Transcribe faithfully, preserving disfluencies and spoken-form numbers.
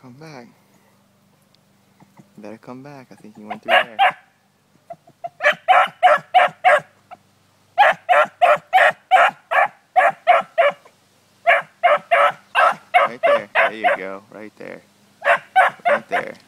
Come back. You better come back. I think he went through there. Right there. There you go. Right there. Right there.